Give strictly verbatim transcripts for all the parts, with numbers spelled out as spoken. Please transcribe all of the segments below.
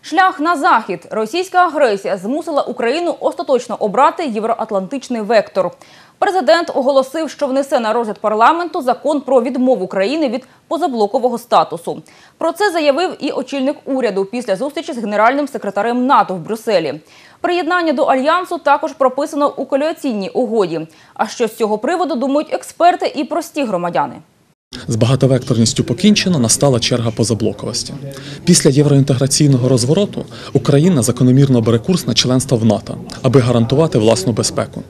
Шлях на захід. Російська агресія змусила Україну остаточно обрати євроатлантичний вектор. Президент оголосив, що внесе на розгляд парламенту закон про відмову країни від позаблокового статусу. Про це заявив і очільник уряду після зустрічі з генеральним секретарем НАТО в Брюсселі. Приєднання до Альянсу також прописано у коаліційній угоді. А що з цього приводу думають експерти і прості громадяни? З багатовекторністю покінчено, настала черга позаблоковості. Після євроінтеграційного розвороту Україна закономірно бере курс на членство в НАТО, аби гарантувати власну безпеку.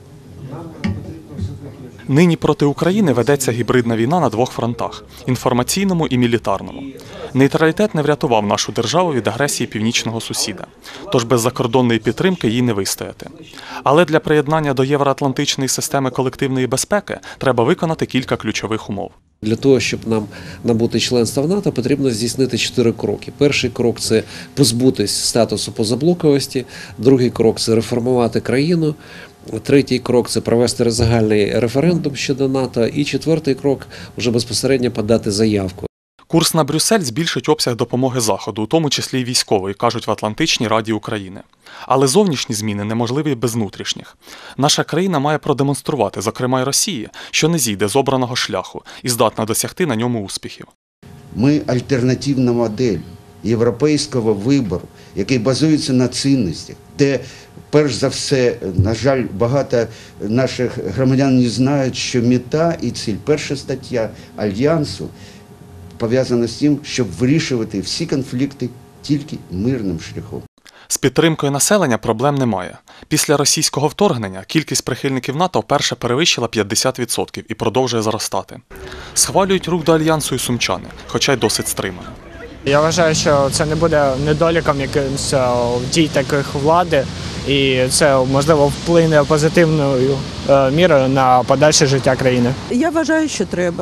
Нині проти України ведеться гібридна війна на двох фронтах – інформаційному і мілітарному. Нейтралітет не врятував нашу державу від агресії північного сусіда, тож без закордонної підтримки їй не вистояти. Але для приєднання до євроатлантичної системи колективної безпеки треба виконати кілька ключових умов. Для того, щоб нам набути членства в НАТО, потрібно здійснити чотири кроки. Перший крок – це позбутись статусу позаблоковості, другий крок – це реформувати країну, третій крок – це провести загальний референдум щодо НАТО, і четвертий крок – вже безпосередньо подати заявку. Курс на Брюссель збільшить обсяг допомоги Заходу, у тому числі й військової, кажуть в Атлантичній Раді України. Але зовнішні зміни неможливі без внутрішніх. Наша країна має продемонструвати, зокрема й Росії, що не зійде з обраного шляху і здатна досягти на ньому успіхів. Ми альтернативна модель європейського вибору, який базується на цінностях, де, перш за все, на жаль, багато наших громадян не знають, що мета і ціль, перша стаття Альянсу, пов'язана з тим, щоб вирішувати всі конфлікти тільки мирним шляхом. З підтримкою населення проблем немає. Після російського вторгнення кількість прихильників НАТО вперше перевищила п'ятдесят відсотків і продовжує зростати. Схвалюють рух до Альянсу і сумчани, хоча й досить стримано. Я вважаю, що це не буде недоліком якимось дій таких влади, і це, можливо, вплине позитивною мірою на подальше життя країни. Я вважаю, що треба.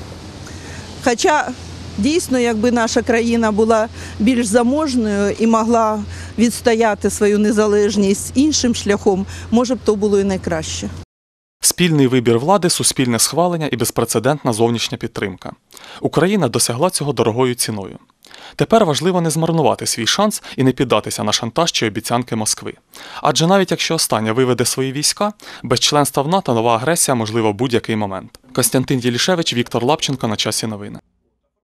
Хоча, дійсно, якби наша країна була більш заможною і могла відстояти свою незалежність іншим шляхом, може б то було і найкраще. Спільний вибір влади, суспільне схвалення і безпрецедентна зовнішня підтримка. Україна досягла цього дорогою ціною. Тепер важливо не змарнувати свій шанс і не піддатися на шантаж чи обіцянки Москви. Адже навіть якщо остання виведе свої війська, без членства в НАТО нова агресія можлива в будь-який момент. Костянтин Єлішевич, Віктор Лапченко. На часі новини.